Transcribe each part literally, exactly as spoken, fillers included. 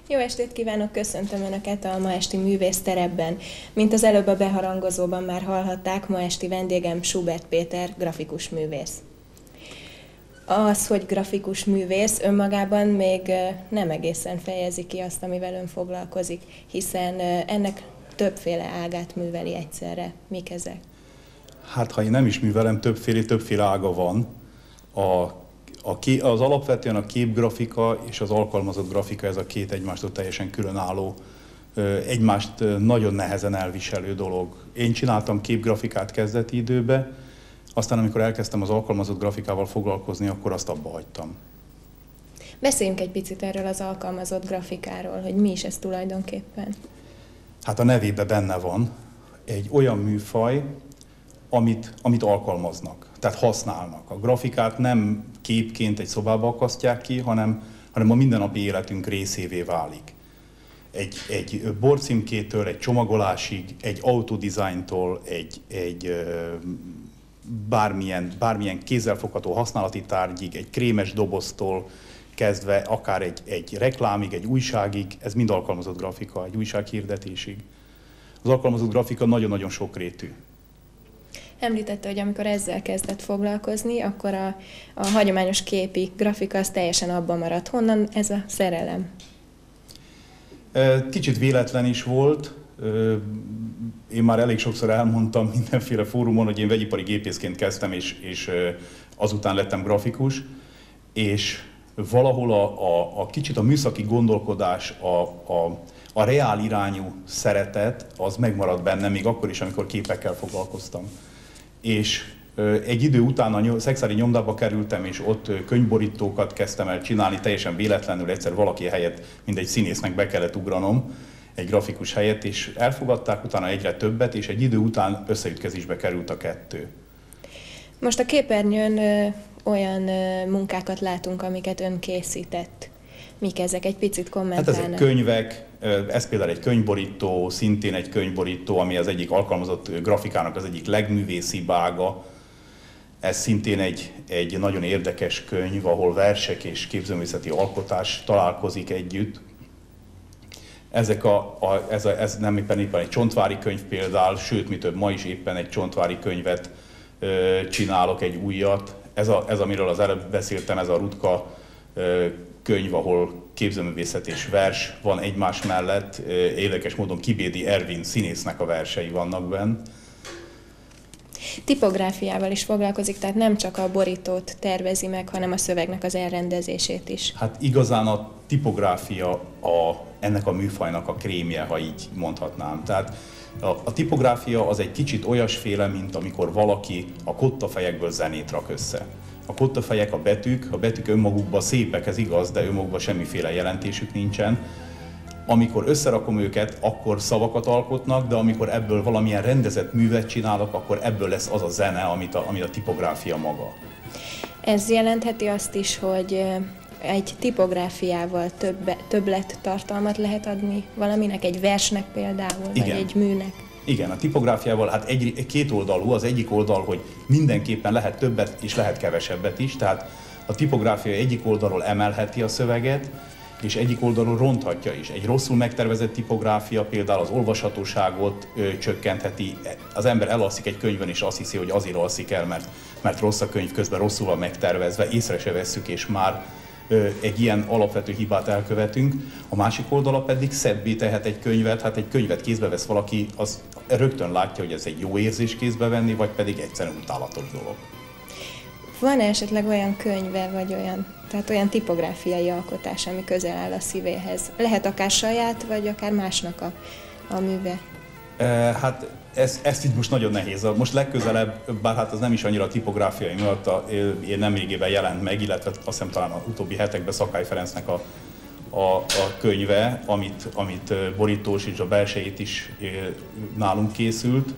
Jó estét kívánok, köszöntöm Önöket a ma esti művészterepben. Mint az előbb a beharangozóban már hallhatták, ma esti vendégem Schubert Péter, grafikus művész. Az, hogy grafikus művész, önmagában még nem egészen fejezi ki azt, amivel ön foglalkozik, hiszen ennek többféle ágát műveli egyszerre. Mik ezek? Hát, ha én nem is művelem, többféle, többféle ága van. A A ké, az alapvetően a képgrafika és az alkalmazott grafika, ez a két egymástól teljesen különálló, egymást nagyon nehezen elviselő dolog. Én csináltam képgrafikát kezdeti időben, aztán amikor elkezdtem az alkalmazott grafikával foglalkozni, akkor azt abba hagytam. Beszéljünk egy picit erről az alkalmazott grafikáról, hogy mi is ez tulajdonképpen. Hát a nevében benne van egy olyan műfaj, amit, amit alkalmaznak, tehát használnak. A grafikát nem képként egy szobába akasztják ki, hanem, hanem a mindennapi életünk részévé válik. Egy, egy borcímkétől, egy csomagolásig, egy autodizájntól, egy, egy bármilyen, bármilyen kézzelfogható használati tárgyig, egy krémes doboztól kezdve akár egy, egy reklámig, egy újságig, ez mind alkalmazott grafika, egy újság hirdetésig. Az alkalmazott grafika nagyon-nagyon sokrétű. Említette, hogy amikor ezzel kezdett foglalkozni, akkor a, a hagyományos képi grafika az teljesen abban maradt. Honnan ez a szerelem? Kicsit véletlen is volt. Én már elég sokszor elmondtam mindenféle fórumon, hogy én vegyipari gépészként kezdtem, és, és azután lettem grafikus. És valahol a, a, a kicsit a műszaki gondolkodás, a, a, a reál irányú szeretet, az megmaradt bennem, még akkor is, amikor képekkel foglalkoztam. És egy idő után a szexári nyomdába kerültem, és ott könyvborítókat kezdtem el csinálni, teljesen véletlenül egyszer valaki helyett, mint egy színésznek be kellett ugranom, egy grafikus helyett, és elfogadták utána egyre többet, és egy idő után összeütkezésbe került a kettő. Most a képernyőn ö, olyan ö, munkákat látunk, amiket ön készített. Mik ezek? Egy picit kommentálnak. Hát ezek könyvek, ez például egy könyvborító, szintén egy könyvborító, ami az egyik alkalmazott grafikának az egyik legművészibb ága. Ez szintén egy, egy nagyon érdekes könyv, ahol versek és képzőművészeti alkotás találkozik együtt. Ezek a, a, ez, a, ez nem éppen, éppen egy csontvári könyv például, sőt, mi több, ma is éppen egy csontvári könyvet ö, csinálok, egy újat. Ez, a, ez, amiről az előbb beszéltem, ez a Rutka ö, könyv, ahol képzőművészet és vers van egymás mellett. Érdekes módon Kibédi Ervin színésznek a versei vannak benne. Tipográfiával is foglalkozik, tehát nem csak a borítót tervezi meg, hanem a szövegnek az elrendezését is. Hát igazán a tipográfia a, ennek a műfajnak a krémje, ha így mondhatnám. Tehát a, a tipográfia az egy kicsit olyasféle, mint amikor valaki a kottafejekből zenét rak össze. A kottafejek, a betűk, a betűk önmagukban szépek, ez igaz, de önmagukban semmiféle jelentésük nincsen. Amikor összerakom őket, akkor szavakat alkotnak, de amikor ebből valamilyen rendezett művet csinálok, akkor ebből lesz az a zene, amit a, ami a tipográfia maga. Ez jelentheti azt is, hogy egy tipográfiával több, többlet tartalmat lehet adni valaminek, egy versnek például, Igen. vagy egy műnek. Igen, a tipográfiával hát egy, két oldalú, az egyik oldal, hogy mindenképpen lehet többet és lehet kevesebbet is, tehát a tipográfia egyik oldalról emelheti a szöveget, és egyik oldalról ronthatja is. Egy rosszul megtervezett tipográfia például az olvashatóságot ö, csökkentheti. Az ember elalszik egy könyvön, és azt hiszi, hogy azért alszik el, mert, mert rossz a könyv, közben rosszul van megtervezve, észre se vesszük, és már ö, egy ilyen alapvető hibát elkövetünk. A másik oldala pedig szebbé tehet egy könyvet, hát egy könyvet kézbe vesz valaki, az rögtön látja, hogy ez egy jó érzés kézbe venni, vagy pedig egyszerűen utálatos dolog. Van-e esetleg olyan könyve, vagy olyan, tehát olyan tipográfiai alkotás, ami közel áll a szívéhez? Lehet akár saját, vagy akár másnak a, a műve? E, hát ez, ezt így most nagyon nehéz. Most legközelebb, bár hát az nem is annyira a tipográfiai miatt, a, én nem régében jelent meg, illetve azt hiszem talán az utóbbi hetekben Szakály Ferencnek a, a, a könyve, amit, amit borítós és a belsejét is nálunk készült.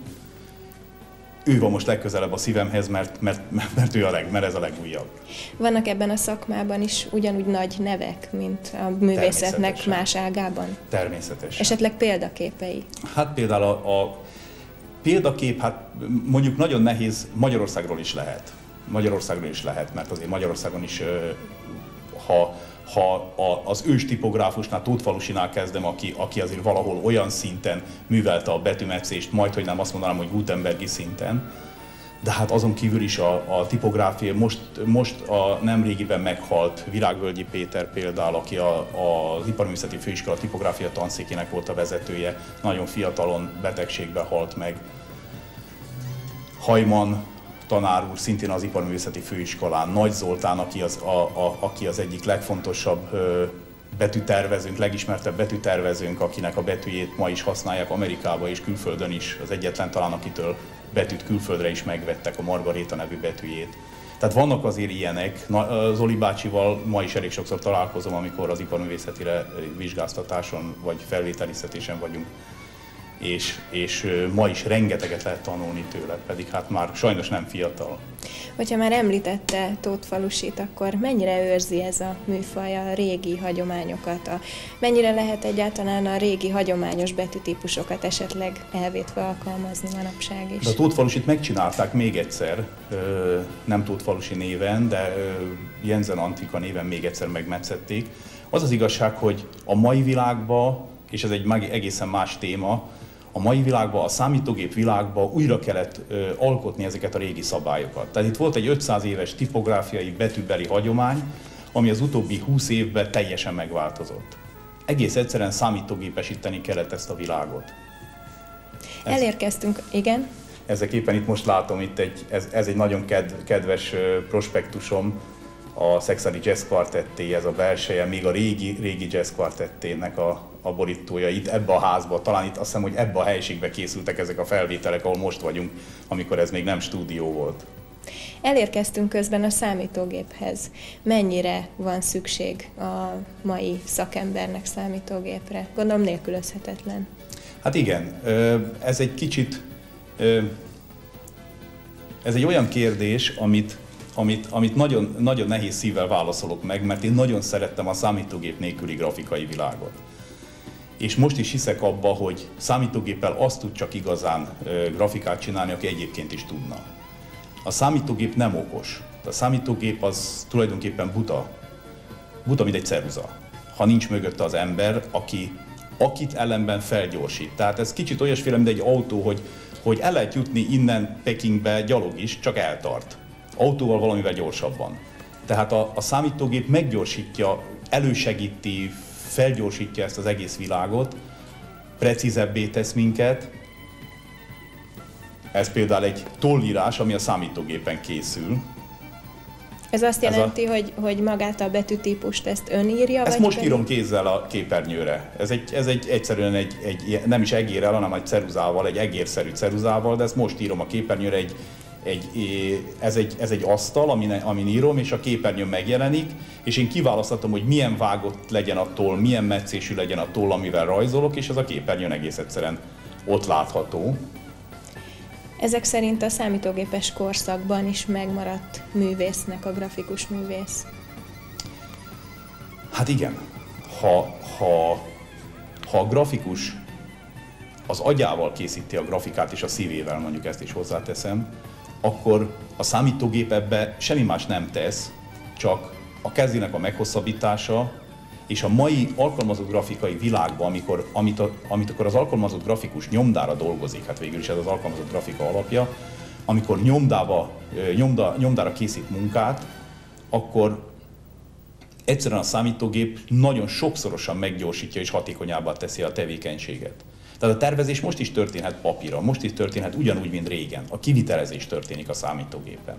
Ő van most legközelebb a szívemhez, mert, mert, mert ő a leg, mert ez a legújabb. Vannak ebben a szakmában is ugyanúgy nagy nevek, mint a művészetnek más ágában? Természetesen. Esetleg példaképei? Hát például a, a példakép, hát mondjuk nagyon nehéz, Magyarországról is lehet. Magyarországról is lehet, mert azért Magyarországon is ö, ha, ha a, az ős tipográfusnál, Tóth Falusinál kezdem, aki, aki azért valahol olyan szinten művelte a betűmetszést, majd hogy nem azt mondanám, hogy gutenbergi szinten, de hát azon kívül is a, a tipográfia, most, most a nemrégiben meghalt Virágvölgyi Péter például, aki a, a, az Iparművészeti Főiskola tipográfia tanszékének volt a vezetője, nagyon fiatalon betegségbe halt meg. Hajman tanár úr szintén az Iparművészeti Főiskolán, Nagy Zoltán, aki az, a, a, aki az egyik legfontosabb ö, betűtervezőnk, legismertebb betűtervezőnk, akinek a betűjét ma is használják Amerikában és külföldön is, az egyetlen talán, akitől betűt külföldre is megvettek, a Margaréta nevű betűjét. Tehát vannak azért ilyenek. Zoli bácsival ma is elég sokszor találkozom, amikor az iparművészetire vizsgáztatáson vagy felvételiztetésen vagyunk. És, és ma is rengeteget lehet tanulni tőle, pedig hát már sajnos nem fiatal. Hogyha már említette Tóth Falusit, akkor mennyire őrzi ez a műfaj a régi hagyományokat? A, mennyire lehet egyáltalán a régi hagyományos betűtípusokat esetleg elvétve alkalmazni manapság is? De a Tóth Falusit megcsinálták még egyszer, nem Tóth Falusi néven, de Jensen Antika néven még egyszer megmetszették. Az az igazság, hogy a mai világban, és ez egy egészen más téma, a mai világban, a számítógép világban újra kellett ö, alkotni ezeket a régi szabályokat. Tehát itt volt egy ötszáz éves tipográfiai betűbeli hagyomány, ami az utóbbi húsz évben teljesen megváltozott. Egész egyszerűen számítógépesíteni kellett ezt a világot. Ez, Elérkeztünk, igen. Ezek itt most látom, itt egy, ez, ez egy nagyon ked, kedves prospektusom, a Szekszányi Jazz Quartetté, ez a belseje, még a régi, régi Jazz Quartettének a, a borítója itt ebbe a házba, talán itt azt hiszem, hogy ebbe a helyiségbe készültek ezek a felvételek, ahol most vagyunk, amikor ez még nem stúdió volt. Elérkeztünk közben a számítógéphez. Mennyire van szükség a mai szakembernek számítógépre? Gondolom nélkülözhetetlen. Hát igen, ez egy kicsit, ez egy olyan kérdés, amit Amit, amit nagyon, nagyon nehéz szívvel válaszolok meg, mert én nagyon szerettem a számítógép nélküli grafikai világot. És most is hiszek abba, hogy számítógéppel azt tud csak igazán grafikát csinálni, aki egyébként is tudna. A számítógép nem okos. A számítógép az tulajdonképpen buta. Buta, mint egy ceruza. Ha nincs mögötte az ember, aki, akit ellenben felgyorsít. Tehát ez kicsit olyasféle, mint egy autó, hogy, hogy el lehet jutni innen Pekingbe gyalog is, csak eltart. Autóval valamivel gyorsabban. Tehát a, a számítógép meggyorsítja, elősegíti, felgyorsítja ezt az egész világot, precízebbé tesz minket. Ez például egy tollírás, ami a számítógépen készül. Ez azt jelenti, ez a... hogy, hogy magát a betűtípust ezt ön írja? Ezt vagy most pedig... írom kézzel a képernyőre. Ez, egy, ez egy, egyszerűen egy, egy, nem is egérrel, hanem egy ceruzával, egy egérszerű ceruzával, de ezt most írom a képernyőre. Egy, Egy, ez, egy, ez egy asztal, amin, amin írom, és a képernyőn megjelenik, és én kiválasztatom, hogy milyen vágott legyen a toll, milyen metszésű legyen a toll, amivel rajzolok, és ez a képernyőn egész egyszerűen ott látható. Ezek szerint a számítógépes korszakban is megmaradt művésznek a grafikus művész? Hát igen. Ha, ha, ha a grafikus az agyával készíti a grafikát, és a szívével, mondjuk ezt is hozzáteszem, akkor a számítógép ebbe semmi más nem tesz, csak a kezének a meghosszabbítása, és a mai alkalmazott grafikai világban, amikor, amit, a, amit akkor az alkalmazott grafikus nyomdára dolgozik, hát végül is ez az alkalmazott grafika alapja, amikor nyomdába, nyomda, nyomdára készít munkát, akkor egyszerűen a számítógép nagyon sokszorosan meggyorsítja és hatékonyabbá teszi a tevékenységet. Tehát a tervezés most is történhet papíron, most is történhet ugyanúgy, mint régen. A kivitelezés történik a számítógépen.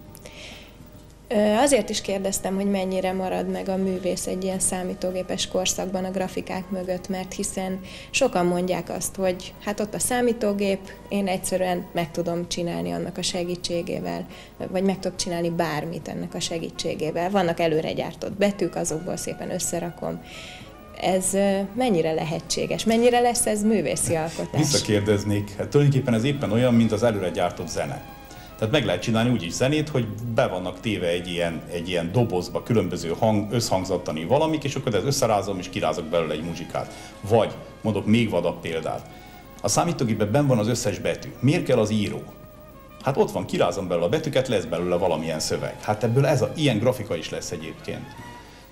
Azért is kérdeztem, hogy mennyire marad meg a művész egy ilyen számítógépes korszakban a grafikák mögött, mert hiszen sokan mondják azt, hogy hát ott a számítógép, én egyszerűen meg tudom csinálni annak a segítségével, vagy meg tudok csinálni bármit ennek a segítségével. Vannak előre gyártott betűk, azokból szépen összerakom. Ez mennyire lehetséges? Mennyire lesz ez művészi alkotás? Visszakérdeznék, hát tulajdonképpen ez éppen olyan, mint az előre gyártott zene. Tehát meg lehet csinálni úgy is zenét, hogy be vannak téve egy ilyen, egy ilyen dobozba különböző hang, összhangzattani valamik, és akkor ez összerázom és kirázok belőle egy muzsikát. Vagy, mondok még vadabb példát, a számítógépben benn van az összes betű. Miért kell az író? Hát ott van, kirázom belőle a betűket, lesz belőle valamilyen szöveg. Hát ebből ez a, ilyen grafika is lesz egyébként.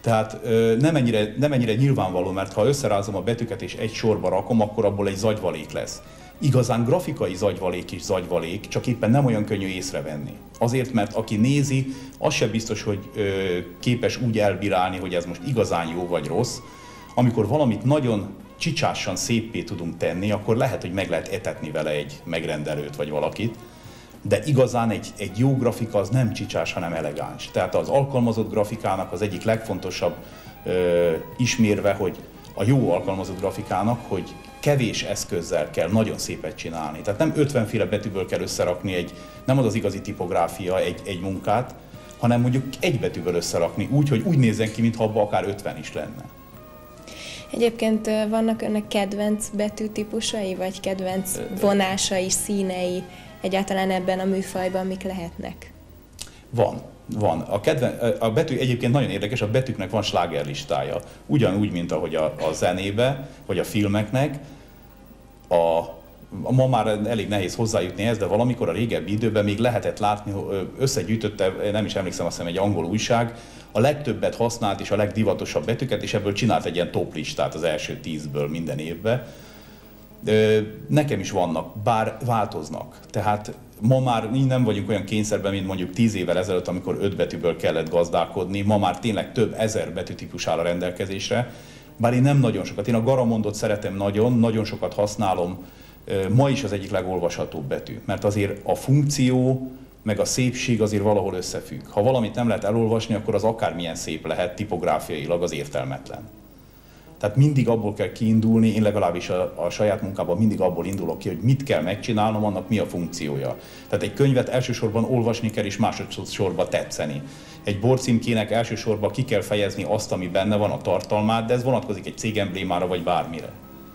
Tehát nem ennyire, nem ennyire nyilvánvaló, mert ha összerázom a betűket és egy sorba rakom, akkor abból egy zagyvalék lesz. Igazán grafikai zagyvalék is zagyvalék, csak éppen nem olyan könnyű észrevenni. Azért, mert aki nézi, az sem biztos, hogy képes úgy elbírálni, hogy ez most igazán jó vagy rossz. Amikor valamit nagyon csicsásan széppé tudunk tenni, akkor lehet, hogy meg lehet etetni vele egy megrendelőt vagy valakit, de igazán egy, egy jó grafika az nem csicsás, hanem elegáns. Tehát az alkalmazott grafikának az egyik legfontosabb ö, ismérve, hogy a jó alkalmazott grafikának, hogy kevés eszközzel kell nagyon szépet csinálni. Tehát nem ötvenféle betűből kell összerakni, egy, nem az az igazi tipográfia egy, egy munkát, hanem mondjuk egy betűből összerakni úgy, hogy úgy nézzen ki, mintha abban akár ötven is lenne. Egyébként vannak önnek kedvenc betűtípusai, vagy kedvenc vonásai, színei egyáltalán ebben a műfajban mik lehetnek? Van, van. A, kedven, a betű egyébként nagyon érdekes, a betűknek van slágerlistája. Ugyanúgy, mint ahogy a, a zenébe, vagy a filmeknek. A, ma már elég nehéz hozzájutni ehhez, de valamikor a régebbi időben még lehetett látni, összegyűjtötte, nem is emlékszem, azt hiszem egy angol újság, a legtöbbet használt és a legdivatosabb betűket, és ebből csinált egy ilyen top listát az első tízből minden évben. Nekem is vannak, bár változnak. Tehát ma már nem vagyunk olyan kényszerben, mint mondjuk tíz évvel ezelőtt, amikor öt betűből kellett gazdálkodni. Ma már tényleg több ezer betűtípus áll a rendelkezésre. Bár én nem nagyon sokat. Én a Garamondot szeretem nagyon, nagyon sokat használom. Ma is az egyik legolvashatóbb betű, mert azért a funkció meg a szépség azért valahol összefügg. Ha valamit nem lehet elolvasni, akkor az akármilyen szép lehet, tipográfiailag az értelmetlen. Tehát mindig abból kell kiindulni, én legalábbis a, a saját munkában mindig abból indulok ki, hogy mit kell megcsinálnom, annak mi a funkciója. Tehát egy könyvet elsősorban olvasni kell, és másodszorban tetszeni. Egy borcímkének elsősorban ki kell fejezni azt, ami benne van, a tartalmát, de ez vonatkozik egy cégemblémára vagy bármire.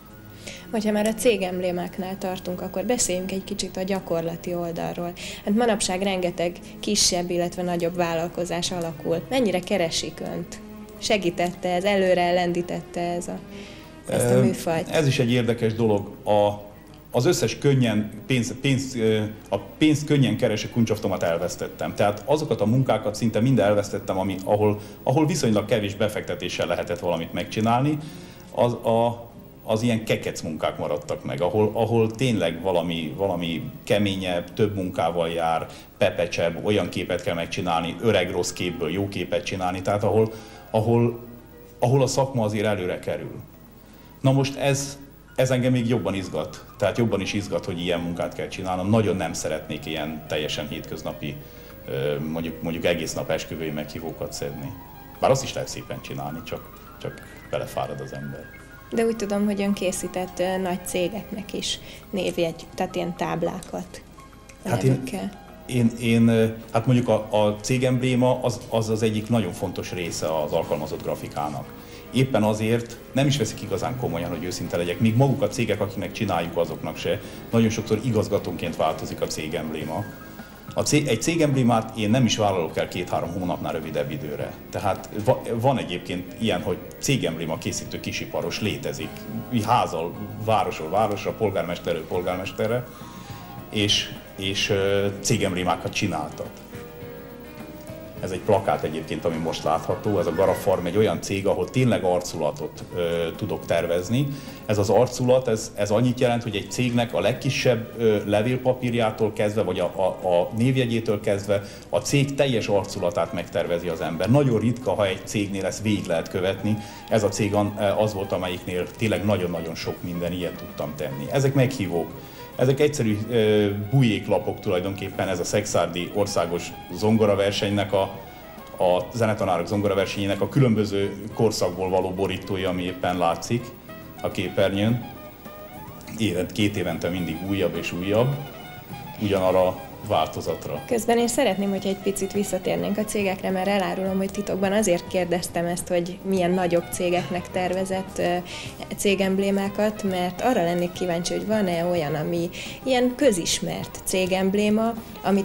Hogyha már a cégemblémáknál tartunk, akkor beszéljünk egy kicsit a gyakorlati oldalról. Hát manapság rengeteg kisebb, illetve nagyobb vállalkozás alakul. Mennyire keresik önt? Segítette ez, előre lendítette ez a, ezt a műfajt? Ez is egy érdekes dolog. A, az összes könnyen, pénz, pénz, a pénzt könnyen kereső kuncsaftomat elvesztettem. Tehát azokat a munkákat szinte mind elvesztettem, ami, ahol, ahol viszonylag kevés befektetéssel lehetett valamit megcsinálni. Az, a, az ilyen kekec munkák maradtak meg, ahol, ahol tényleg valami, valami keményebb, több munkával jár, pepecsebb, olyan képet kell megcsinálni, öreg rossz képből jó képet csinálni, tehát ahol, ahol, ahol a szakma azért előre kerül. Na most ez, ez engem még jobban izgat, tehát jobban is izgat, hogy ilyen munkát kell csinálnom. Nagyon nem szeretnék ilyen teljesen hétköznapi, mondjuk, mondjuk egész nap esküvői meghívókat szedni. Bár azt is lehet szépen csinálni, csak, csak belefárad az ember. De úgy tudom, hogy ön készített nagy cégeknek is névjegy, tehát ilyen táblákat a hát nevükkel. Én, én, én, hát mondjuk a, a cégembléma az, az az egyik nagyon fontos része az alkalmazott grafikának. Éppen azért nem is veszik igazán komolyan, hogy őszinte legyek. Míg maguk a cégek, akiknek csináljuk, azoknak se. Nagyon sokszor igazgatónként változik a cégembléma. A cég, egy cégemblémát én nem is vállalok el két-három hónapnál rövidebb időre. Tehát va, van egyébként ilyen, hogy cégembléma készítő kisiparos létezik. Házal, városról városra, polgármesterről polgármesterre, és, és cégemblémákat csináltat. Ez egy plakát egyébként, ami most látható, ez a Garafarm egy olyan cég, ahol tényleg arculatot ö, tudok tervezni. Ez az arculat, ez, ez annyit jelent, hogy egy cégnek a legkisebb ö, levélpapírjától kezdve, vagy a, a, a névjegyétől kezdve a cég teljes arculatát megtervezi az ember. Nagyon ritka, ha egy cégnél ezt végig lehet követni. Ez a cég az volt, amelyiknél tényleg nagyon-nagyon sok minden ilyet tudtam tenni. Ezek meghívók. Ezek egyszerű uh, bujéklapok tulajdonképpen, ez a Szekszárdi országos zongoraversenynek, a, a zenetanárok zongoraversenyének a különböző korszakból való borítója, ami éppen látszik a képernyőn. Évent, két évente mindig újabb és újabb, ugyanarra változatra. Közben én szeretném, hogyha egy picit visszatérnénk a cégekre, mert elárulom, hogy titokban azért kérdeztem ezt, hogy milyen nagyobb cégeknek tervezett cégemblémákat, mert arra lennék kíváncsi, hogy van-e olyan, ami ilyen közismert cégembléma, amit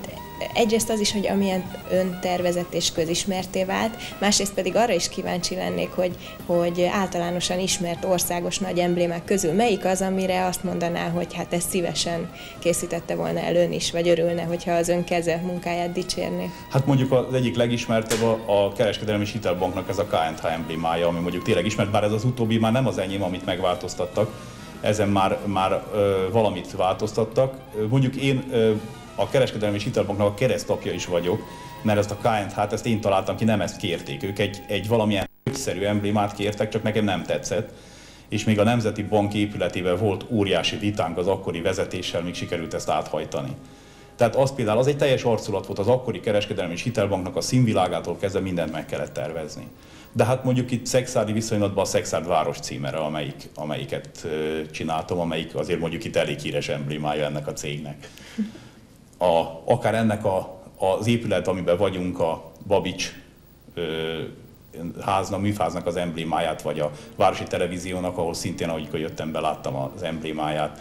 egyrészt az is, hogy amilyen öntervezett és közismerté vált, másrészt pedig arra is kíváncsi lennék, hogy, hogy általánosan ismert országos nagy emblémák közül melyik az, amire azt mondaná, hogy hát ezt szívesen készítette volna el ön is, vagy örülne, hogyha az ön keze munkáját dicsérné. Hát mondjuk az egyik legismertebb a, a Kereskedelmi és Hitelbanknak ez a ká és há emblémája, ami mondjuk tényleg ismert, bár ez az utóbbi már nem az enyém, amit megváltoztattak, ezen már, már ö, valamit változtattak. Mondjuk én ö, a Kereskedelmi és Hitelbanknak a keresztapja is vagyok, mert ezt a ká és há-t ezt én találtam ki, nem ezt kérték. Ők egy, egy valamilyen egyszerű emblémát kértek, csak nekem nem tetszett. És még a Nemzeti Bank épületében volt óriási vitánk az akkori vezetéssel, míg sikerült ezt áthajtani. Tehát az például az egy teljes arculat volt az akkori Kereskedelmi és Hitelbanknak, a színvilágától kezdve mindent meg kellett tervezni. De hát mondjuk itt Szekszárdi viszonylatban a Szekszárd város címere, amelyik, amelyiket csináltam, amelyik azért mondjuk itt elég híres emblémája ennek a cégnek. A, akár ennek a, az épület, amiben vagyunk, a Babics ö, háznak, műfáznak az emblémáját, vagy a Városi Televíziónak, ahol szintén, ahogy jöttem be, láttam az emblémáját.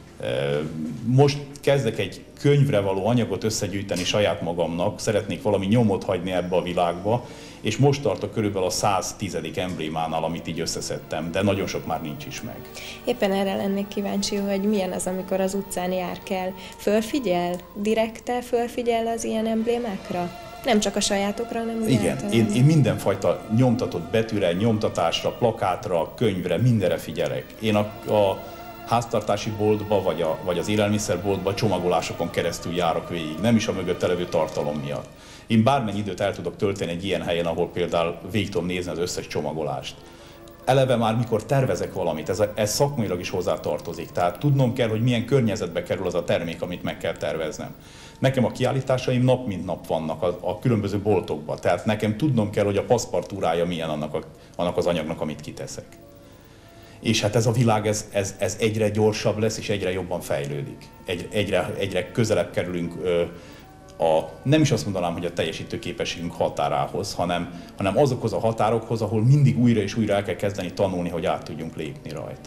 Most kezdek egy könyvre való anyagot összegyűjteni saját magamnak, szeretnék valami nyomot hagyni ebbe a világba, és most tartok körülbelül a száztizedik emblémánál, amit így összeszedtem, de nagyon sok már nincs is meg. Éppen erre lennék kíváncsi, hogy milyen az, amikor az utcán jár kell. Fölfigyel? Direkte fölfigyel az ilyen emblémákra? Nem csak a sajátokra, hanem igen, én, én mindenfajta nyomtatott betűre, nyomtatásra, plakátra, könyvre, mindenre figyelek. Én a, a háztartási boltba, vagy, a, vagy az élelmiszerboltba csomagolásokon keresztül járok végig, nem is a mögötte levő tartalom miatt. Én bármennyi időt el tudok tölteni egy ilyen helyen, ahol például végig tudom nézni az összes csomagolást. Eleve már mikor tervezek valamit, ez, a, ez szakmailag is hozzá tartozik. Tehát tudnom kell, hogy milyen környezetbe kerül az a termék, amit meg kell terveznem. Nekem a kiállításaim nap mint nap vannak a, a különböző boltokban. Tehát nekem tudnom kell, hogy a paszpartúrája milyen annak, a, annak az anyagnak, amit kiteszek. És hát ez a világ, ez, ez, ez egyre gyorsabb lesz, és egyre jobban fejlődik. Egy, egyre, egyre közelebb kerülünk ö, a, nem is azt mondanám, hogy a teljesítőképességünk határához, hanem, hanem azokhoz a határokhoz, ahol mindig újra és újra el kell kezdeni tanulni, hogy át tudjunk lépni rajta.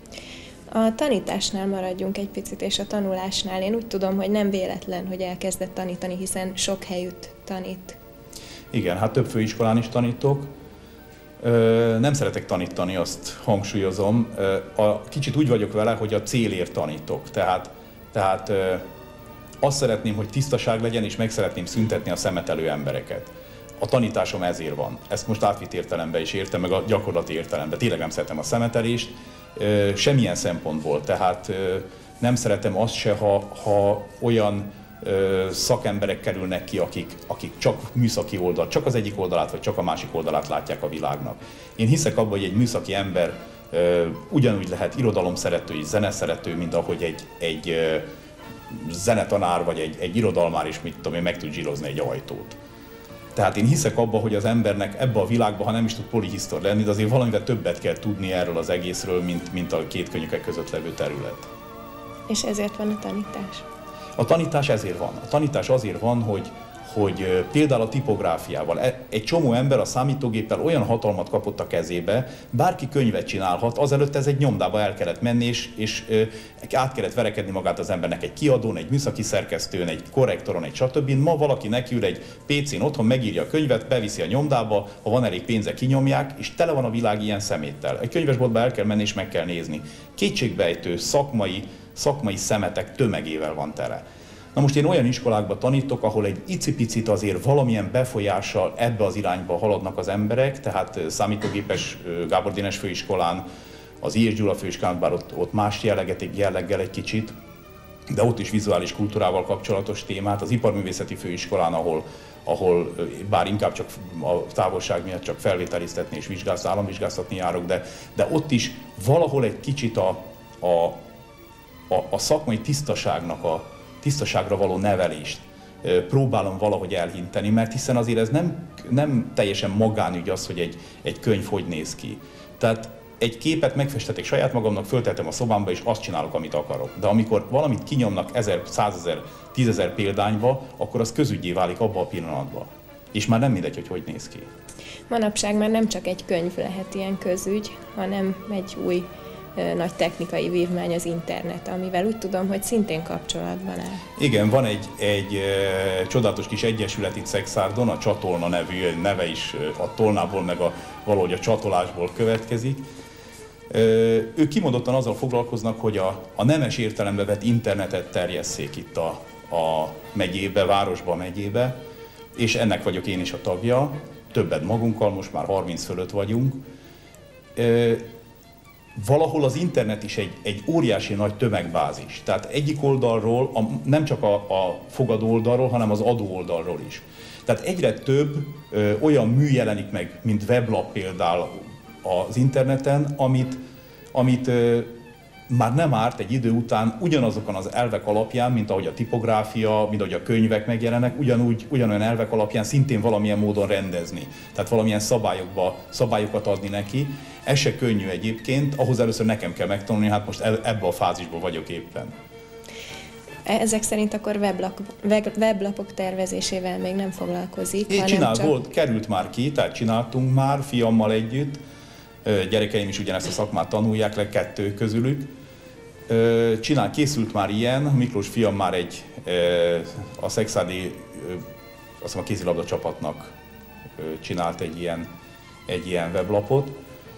A tanításnál maradjunk egy picit, és a tanulásnál. Én úgy tudom, hogy nem véletlen, hogy elkezdett tanítani, hiszen sok helyütt tanít. Igen, hát több főiskolán is tanítok. Nem szeretek tanítani, azt hangsúlyozom. A, kicsit úgy vagyok vele, hogy a célért tanítok. Tehát, tehát azt szeretném, hogy tisztaság legyen, és meg szeretném szüntetni a szemetelő embereket. A tanításom ezért van. Ezt most átvitt értelemben is értem, meg a gyakorlati értelemben. Tényleg nem szeretem a szemetelést, semmilyen szempontból. Tehát nem szeretem azt se, ha, ha olyan szakemberek kerülnek ki, akik, akik csak műszaki oldalt, csak az egyik oldalát, vagy csak a másik oldalát látják a világnak. Én hiszek abban, hogy egy műszaki ember ugyanúgy lehet irodalomszerető és zeneszerető, mint ahogy egy, egy zenetanár vagy egy, egy irodalmár is, mit tudom én, meg tud zsírozni egy ajtót. Tehát én hiszek abban, hogy az embernek ebbe a világba, ha nem is tud polihisztor lenni, de azért valamivel többet kell tudni erről az egészről, mint, mint a két könyvek között levő terület. És ezért van a tanítás? A tanítás ezért van. A tanítás azért van, hogy, hogy például a tipográfiával. Egy csomó ember a számítógéppel olyan hatalmat kapott a kezébe, bárki könyvet csinálhat, azelőtt ez egy nyomdába el kellett menni, és, és át kellett verekedni magát az embernek egy kiadón, egy műszaki szerkesztőn, egy korrektoron, egy stb. Ma valaki nekiül egy pé cén otthon, megírja a könyvet, beviszi a nyomdába, ha van elég pénze, kinyomják, és tele van a világ ilyen szeméttel. Egy könyvesboltba el kell menni és meg kell nézni. Kétségbejtő, szakmai, szakmai szemetek tömegével van tele. Na most én olyan iskolákban tanítok, ahol egy icipicit azért valamilyen befolyással ebbe az irányba haladnak az emberek, tehát számítógépes Gábor Dénes főiskolán, az I. és Gyula főiskolán, bár ott, ott más jelleggel egy kicsit, de ott is vizuális kultúrával kapcsolatos témát, az Iparművészeti Főiskolán, ahol, ahol bár inkább csak a távolság miatt csak felvételiztetni és vizsgász, államvizsgáztatni járok, de, de ott is valahol egy kicsit a, a, a, a szakmai tisztaságnak a tisztaságra való nevelést próbálom valahogy elhinteni, mert hiszen azért ez nem, nem teljesen magánügy az, hogy egy, egy könyv hogy néz ki. Tehát egy képet megfestetek saját magamnak, föltettem a szobámba, és azt csinálok, amit akarok. De amikor valamit kinyomnak ezer, százezer, tízezer példányba, akkor az közügyé válik abba a pillanatban. És már nem mindegy, hogy hogy néz ki. Manapság már nem csak egy könyv lehet ilyen közügy, hanem egy új nagy technikai vívmány az internet, amivel úgy tudom, hogy szintén kapcsolatban áll. Igen, van egy, egy e, csodálatos kis egyesület itt Szekszárdon, a Csatolna nevű neve is a tolnából, meg a, valahogy a csatolásból következik. E, ők kimondottan azzal foglalkoznak, hogy a, a nemes értelembe vett internetet terjesszék itt a, a megyébe, városba, megyébe, és ennek vagyok én is a tagja, többet magunkkal, most már harminc fölött vagyunk. E, Valahol az internet is egy, egy óriási nagy tömegbázis. Tehát egyik oldalról, a, nem csak a, a fogadó oldalról, hanem az adó oldalról is. Tehát egyre több ö, olyan mű jelenik meg, mint weblap például az interneten, amit, amit ö, már nem árt egy idő után ugyanazokon az elvek alapján, mint ahogy a tipográfia, mint ahogy a könyvek megjelennek, ugyanúgy, ugyanolyan elvek alapján szintén valamilyen módon rendezni. Tehát valamilyen szabályokba, szabályokat adni neki. Ez se könnyű egyébként, ahhoz először nekem kell megtanulni, hát most ebbe a fázisban vagyok éppen. Ezek szerint akkor weblap, weblapok tervezésével még nem foglalkozik, Én csinál, csak... volt, került már ki, tehát csináltunk már fiammal együtt. Gyerekeim is ugyanezt a szakmát tanulják le, kettő közülük. Csinál, készült már ilyen, Miklós fiam már egy, a Szekszádi, azt hiszem a kézilabda csapatnak csinált egy ilyen, egy ilyen weblapot,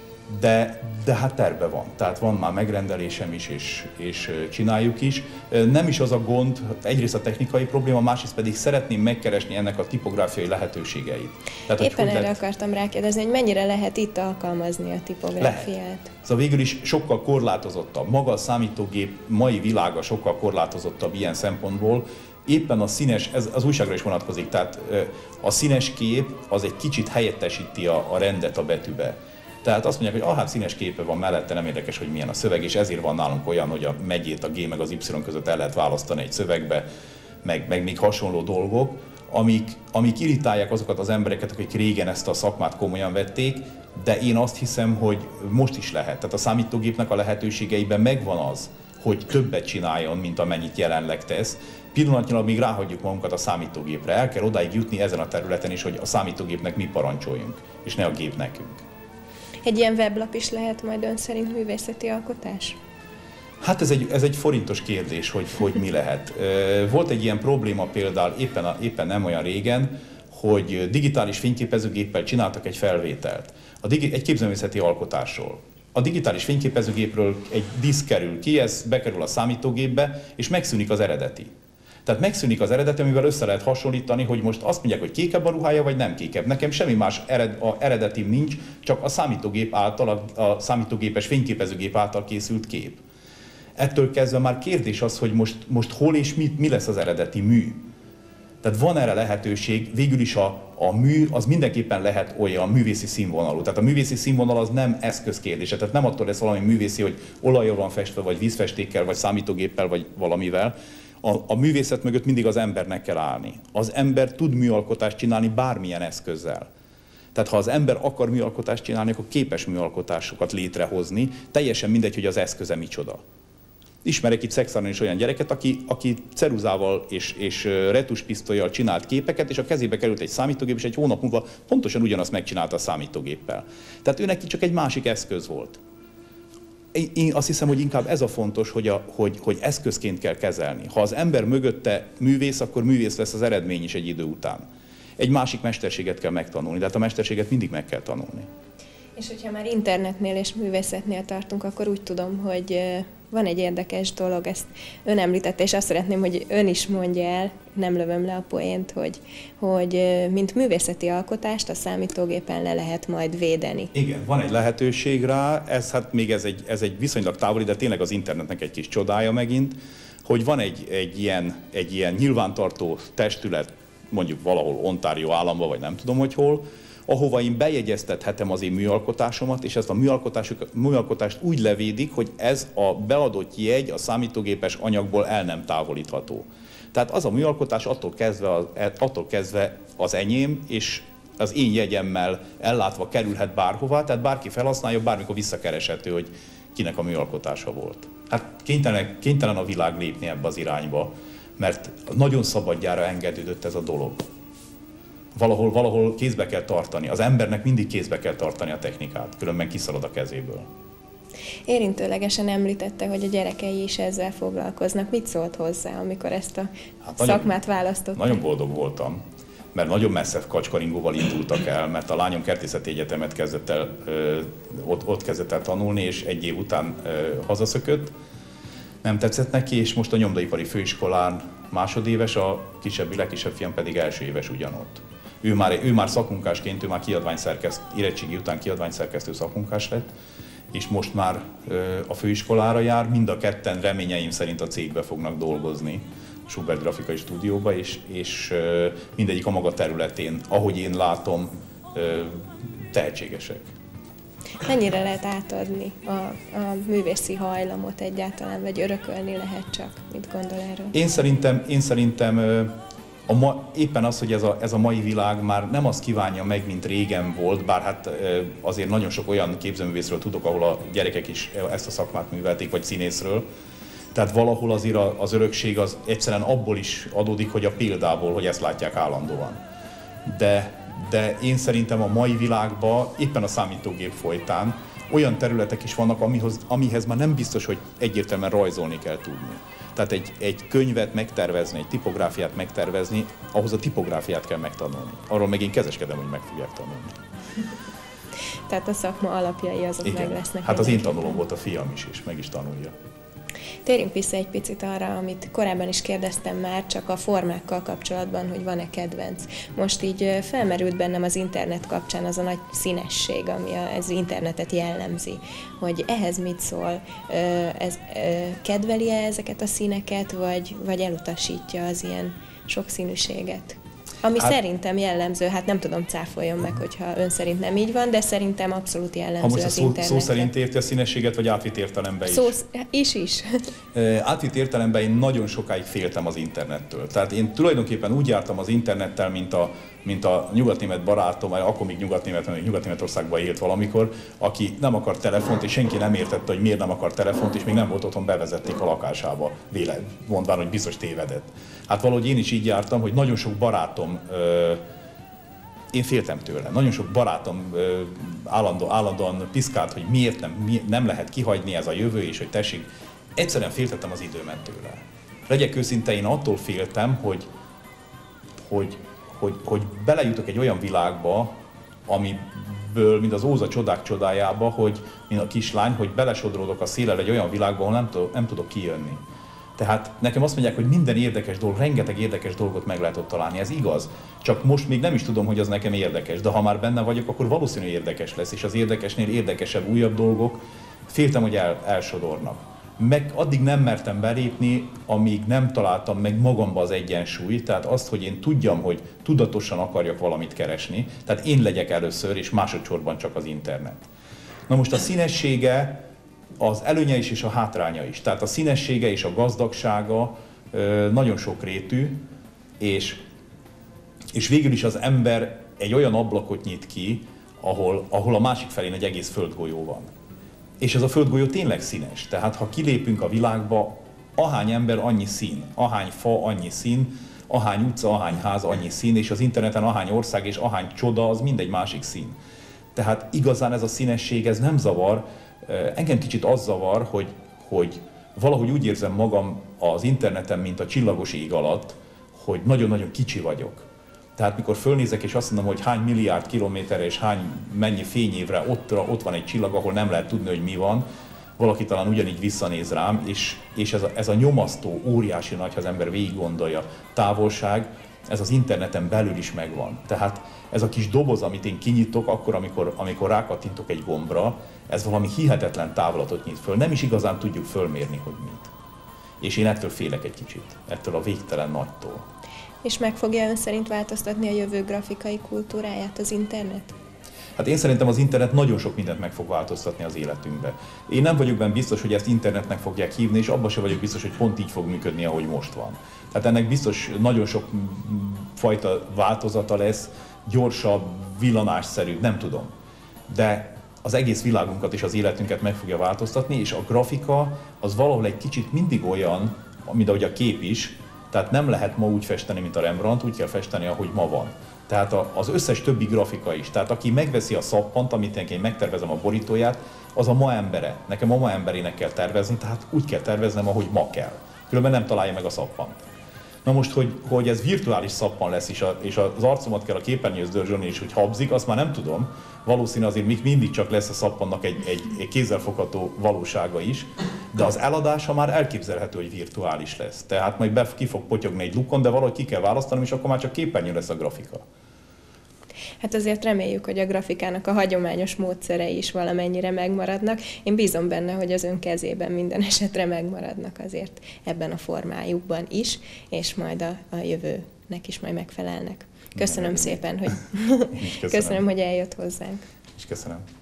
de, de hát terve van, tehát van már megrendelésem is, és, és csináljuk is. Nem is az a gond, egyrészt a technikai probléma, másrészt pedig szeretném megkeresni ennek a tipográfiai lehetőségeit. Tehát, Éppen erre lehet... akartam rákérdezni, hogy mennyire lehet itt alkalmazni a tipográfiát? Lehet. Szóval végül is sokkal korlátozottabb. Maga a számítógép mai világa sokkal korlátozottabb ilyen szempontból. Éppen a színes, ez az újságra is vonatkozik, tehát a színes kép az egy kicsit helyettesíti a, a rendet a betűbe. Tehát azt mondják, hogy ah, hát színes képe van mellette, nem érdekes, hogy milyen a szöveg, és ezért van nálunk olyan, hogy a megyét, a G meg az Y között el lehet választani egy szövegbe, meg, meg még hasonló dolgok, amik, amik irritálják azokat az embereket, akik régen ezt a szakmát komolyan vették, de én azt hiszem, hogy most is lehet. Tehát a számítógépnek a lehetőségeiben megvan az, hogy többet csináljon, mint amennyit jelenleg tesz. Pillanatnyilag még ráhagyjuk magunkat a számítógépre. El kell odáig jutni ezen a területen is, hogy a számítógépnek mi parancsoljunk, és ne a gép nekünk. Egy ilyen weblap is lehet majd ön szerint művészeti alkotás? Hát ez egy, ez egy forintos kérdés, hogy, hogy mi lehet. Volt egy ilyen probléma például éppen, a, éppen nem olyan régen, hogy digitális fényképezőgéppel csináltak egy felvételt. A digi, egy képzőművészeti alkotásról. A digitális fényképezőgépről egy diszk kerül ki, ez bekerül a számítógépbe, és megszűnik az eredeti. Tehát megszűnik az eredeti, amivel össze lehet hasonlítani, hogy most azt mondják, hogy kékebb a ruhája, vagy nem kékebb. Nekem semmi más ered, a eredetim nincs, csak a számítógép által, a, a számítógépes fényképezőgép által készült kép. Ettől kezdve már kérdés az, hogy most, most hol és mi, mi lesz az eredeti mű. Tehát van erre lehetőség, végül is a, a mű az mindenképpen lehet olyan művészi színvonalú. Tehát a művészi színvonal az nem eszközkérdése, tehát nem attól lesz valami művészi, hogy olajjal van festve, vagy vízfestékkel, vagy számítógéppel, vagy valamivel. A, a művészet mögött mindig az embernek kell állni. Az ember tud műalkotást csinálni bármilyen eszközzel. Tehát ha az ember akar műalkotást csinálni, akkor képes műalkotásokat létrehozni, teljesen mindegy, hogy az eszköze micsoda. Ismerek itt Szekszárdon is olyan gyereket, aki, aki ceruzával és, és retuspisztollyal csinált képeket, és a kezébe került egy számítógép, és egy hónap múlva pontosan ugyanazt megcsinálta a számítógéppel. Tehát ő neki csak egy másik eszköz volt. Én azt hiszem, hogy inkább ez a fontos, hogy, a, hogy, hogy eszközként kell kezelni. Ha az ember mögötte művész, akkor művész lesz az eredmény is egy idő után. Egy másik mesterséget kell megtanulni, de hát a mesterséget mindig meg kell tanulni. És hogyha már internetnél és művészetnél tartunk, akkor úgy tudom, hogy van egy érdekes dolog, ezt ön említette, és azt szeretném, hogy ön is mondja el, nem lövöm le a poént, hogy, hogy mint művészeti alkotást a számítógépen le lehet majd védeni. Igen, van egy lehetőség rá, ez, hát még ez egy, ez egy viszonylag távoli, de tényleg az internetnek egy kis csodája megint, hogy van egy, egy, ilyen, egy ilyen nyilvántartó testület, mondjuk valahol Ontario államban, vagy nem tudom, hogy hol, ahova én bejegyeztethetem az én műalkotásomat, és ezt a műalkotást úgy levédik, hogy ez a beadott jegy a számítógépes anyagból el nem távolítható. Tehát az a műalkotás attól kezdve az, attól kezdve az enyém, és az én jegyemmel ellátva kerülhet bárhova, tehát bárki felhasználja, bármikor visszakereshető, hogy kinek a műalkotása volt. Hát kénytelen, kénytelen a világ lépni ebbe az irányba, mert nagyon szabadjára engedődött ez a dolog. Valahol, valahol kézbe kell tartani. Az embernek mindig kézbe kell tartani a technikát, különben kiszalad a kezéből. Érintőlegesen említette, hogy a gyerekei is ezzel foglalkoznak. Mit szólt hozzá, amikor ezt a hát szakmát választották? Nagyon boldog voltam, mert nagyon messze kacskaringóval indultak el, mert a lányom kertészeti egyetemet kezdett el, ö, ott, ott kezdett el tanulni, és egy év után ö, hazaszökött. Nem tetszett neki, és most a nyomdaipari főiskolán másodéves, a kisebbi, legkisebb fiam pedig első éves ugyanott. Ő már, ő már szakmunkásként, ő már kiadványszerkesztő, érettségi után kiadványszerkesztő szakmunkás lett, és most már ö, a főiskolára jár, mind a ketten reményeim szerint a cégbe fognak dolgozni, a Schubert Grafikai Stúdióba, és, és ö, mindegyik a maga területén, ahogy én látom, ö, tehetségesek. Mennyire lehet átadni a, a művészi hajlamot egyáltalán, vagy örökölni lehet csak? Mit gondol erről? Én szerintem, én szerintem a ma, éppen az, hogy ez a, ez a mai világ már nem azt kívánja meg, mint régen volt, bár hát azért nagyon sok olyan képzőművészről tudok, ahol a gyerekek is ezt a szakmát művelték, vagy színészről. Tehát valahol azért az örökség az egyszerűen abból is adódik, hogy a példából, hogy ezt látják állandóan. De de én szerintem a mai világban, éppen a számítógép folytán olyan területek is vannak, amihoz, amihez már nem biztos, hogy egyértelműen rajzolni kell tudni. Tehát egy, egy könyvet megtervezni, egy tipográfiát megtervezni, ahhoz a tipográfiát kell megtanulni. Arról meg én kezeskedem, hogy meg fogják tanulni. Tehát a szakma alapjai azok igen, meg lesznek. Hát az én tanulom volt a fiam is, és meg is tanulja. Térjünk vissza egy picit arra, amit korábban is kérdeztem már, csak a formákkal kapcsolatban, hogy van-e kedvenc. Most így felmerült bennem az internet kapcsán az a nagy színesség, ami az internetet jellemzi, hogy ehhez mit szól, ez kedveli-e ezeket a színeket, vagy, vagy elutasítja az ilyen sokszínűséget? Ami hát, szerintem jellemző, hát nem tudom, cáfoljon meg, hogyha ön szerint nem így van, de szerintem abszolút jellemző ha most az szó, internetre. szó szerint érti a színességet, vagy átvitt értelemben is? Szó is is. Átvitt értelemben én nagyon sokáig féltem az internettől. Tehát én tulajdonképpen úgy jártam az internettel, mint a, mint a nyugatnémet barátom, vagy akkor még nyugatnémet, mert nyugatnémetországban élt valamikor, aki nem akart telefont, és senki nem értette, hogy miért nem akart telefont, és még nem volt otthon, bevezették a lakásába, véle, mondván, hogy biztos tévedett. Hát valahogy én is így jártam, hogy nagyon sok barátom, ö, én féltem tőle, nagyon sok barátom ö, állandó, állandóan piszkált, hogy miért nem, mi, nem lehet kihagyni, ez a jövő, és hogy tessék, egyszerűen féltettem az időmet tőle. Legyek őszinte, én attól féltem, hogy, hogy, hogy, hogy belejutok egy olyan világba, amiből, mint az Óza csodák csodájába, hogy, mint a kislány, hogy belesodródok a széllel egy olyan világba, ahol nem tudok, nem tudok kijönni. Tehát nekem azt mondják, hogy minden érdekes dolog, rengeteg érdekes dolgot meg lehet ott találni, ez igaz. Csak most még nem is tudom, hogy az nekem érdekes, de ha már benne vagyok, akkor valószínűleg érdekes lesz, és az érdekesnél érdekesebb, újabb dolgok, féltem, hogy el, elsodornak. Meg addig nem mertem belépni, amíg nem találtam meg magamba az egyensúlyt, tehát azt, hogy én tudjam, hogy tudatosan akarjak valamit keresni, tehát én legyek először, és másodszorban csak az internet. Na most a színessége, az előnye is és a hátránya is. Tehát a színessége és a gazdagsága nagyon sokrétű, és, és végül is az ember egy olyan ablakot nyit ki, ahol, ahol a másik felén egy egész földgolyó van. És ez a földgolyó tényleg színes. Tehát ha kilépünk a világba, ahány ember, annyi szín, ahány fa, annyi szín, ahány utca, ahány ház, annyi szín, és az interneten ahány ország és ahány csoda, az mindegy másik szín. Tehát igazán ez a színesség, ez nem zavar. Engem kicsit az zavar, hogy, hogy valahogy úgy érzem magam az interneten, mint a csillagos ég alatt, hogy nagyon-nagyon kicsi vagyok. Tehát mikor fölnézek és azt mondom, hogy hány milliárd kilométerre és hány mennyi fényévre ott, ott van egy csillag, ahol nem lehet tudni, hogy mi van, valaki talán ugyanígy visszanéz rám, és, és ez, a, ez a nyomasztó, óriási nagy, ha az ember végig gondolja, távolság, ez az interneten belül is megvan. Tehát ez a kis doboz, amit én kinyitok, akkor, amikor, amikor rákattintok egy gombra, ez valami hihetetlen távlatot nyit föl. Nem is igazán tudjuk fölmérni, hogy mit. És én ettől félek egy kicsit, ettől a végtelen nagytól. És meg fogja ön szerint változtatni a jövő grafikai kultúráját az internet? Hát én szerintem az internet nagyon sok mindent meg fog változtatni az életünkbe. Én nem vagyok benne biztos, hogy ezt internetnek fogják hívni, és abban sem vagyok biztos, hogy pont így fog működni, ahogy most van. Tehát ennek biztos nagyon sok fajta változata lesz, gyorsabb, villanásszerűbb, nem tudom. De az egész világunkat és az életünket meg fogja változtatni, és a grafika az valahol egy kicsit mindig olyan, mint ahogy a kép is, tehát nem lehet ma úgy festeni, mint a Rembrandt, úgy kell festeni, ahogy ma van. Tehát az összes többi grafika is. Tehát aki megveszi a szappant, amit én megtervezem a borítóját, az a ma embere. Nekem a ma emberének kell tervezni, tehát úgy kell terveznem, ahogy ma kell. Különben nem találja meg a szappant. Na most, hogy, hogy ez virtuális szappan lesz, és, a, és az arcomat kell a képernyőhöz dörzsölni, és hogy habzik, azt már nem tudom. Valószínű azért még mindig csak lesz a szappannak egy, egy, egy kézzelfogható valósága is, de az eladása már elképzelhető, hogy virtuális lesz. Tehát majd be, ki fog potyogni egy lukon, de valahogy ki kell választanom, és akkor már csak képernyő lesz a grafika. Hát azért reméljük, hogy a grafikának a hagyományos módszerei is valamennyire megmaradnak. Én bízom benne, hogy az ön kezében minden esetre megmaradnak azért ebben a formájukban is, és majd a, a jövőnek is majd megfelelnek. Köszönöm szépen, hogy, köszönöm. köszönöm, hogy eljött hozzánk. És köszönöm.